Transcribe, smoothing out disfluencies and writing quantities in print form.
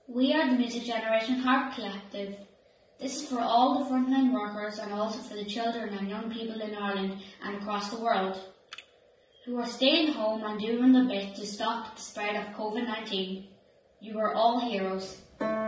We are the Music Generation Heart Collective. This is for all the frontline workers and also for the children and young people in Ireland and across the world who are staying home and doing their bit to stop the spread of COVID-19. You are all heroes.